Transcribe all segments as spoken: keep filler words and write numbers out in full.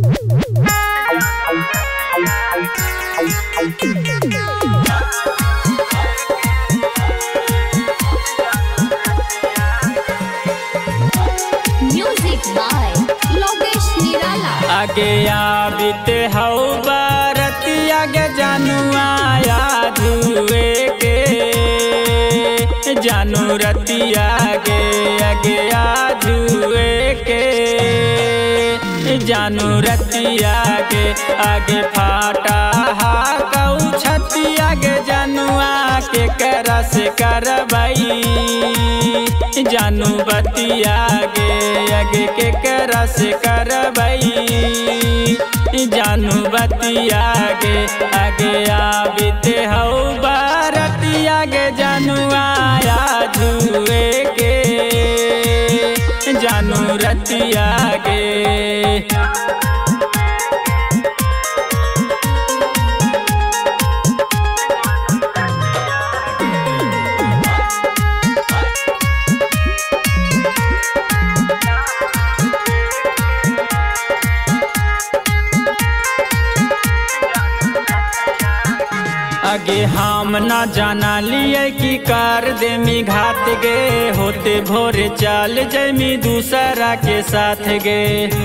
Music by Lokesh निराला। आगे आबिते हौ बारतिया गे जानुआ यादुए के जानू रतिया गे आगे आजुए के जानू रतिया गे आगे फाटा हा कऊ छतिया गे जानुआ के करा से करबई जानू बतिया गे आगे के करा से करबई जानू बतिया गे आगे आबिते हौ बारतिया गे जानुआ यादुए के जानू रतिया गे। आगे हम न जाना लिए कि कर देमी घात गे होते भोरे चाल जमी दूसरा के साथ गे।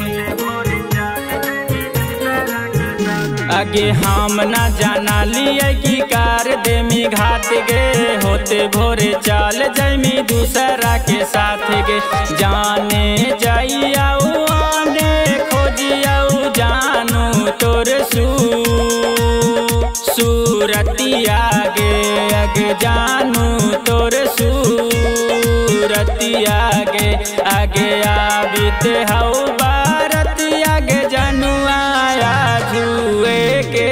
आगे हम न जाना लिए कि कर देमी घात गे होते भोरे चाल जमी दूसरा के साथ गे। जाने जाइयाऊ आने खोजियाऊ जानू तोर सू सूरतिया गे आगे जानू तोर सूरतिया गे आगे आबिते हौ बारतिया गे जानुआ यादुए के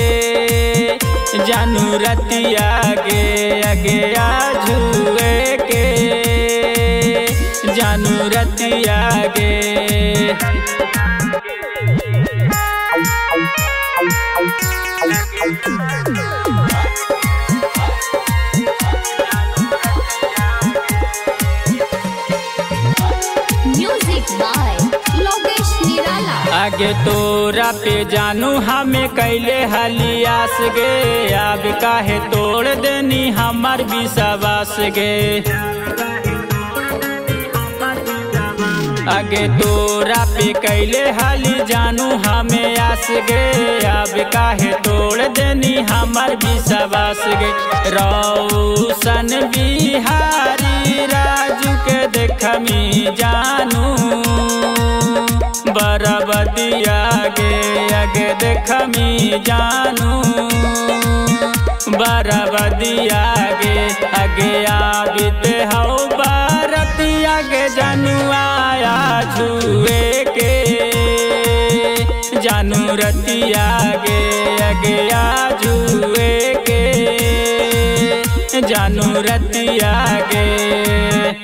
जानू रतिया गे आगे आजुए के जानू रतिया गे। म्यूजिक बाय लोकेश निराला। आगे तोरा पे जानू हमें कैले हलियास गे अब काहे तोड़ देनी हमार विश्वास गे। आगे तोरा पे कैले हाली जानू हमें आस गे अब काहे तोड़ देनी हमार विश्वास गे। रौशन बिहारी राजू के देखमी जानू बरबदिया गे आगे देखमी जानू बरबदिया गे आगे आबिते हौ बारतिया गे जानुआ यादुए के जानू रतिया गे आगे आजुए के जानू रतिया गे।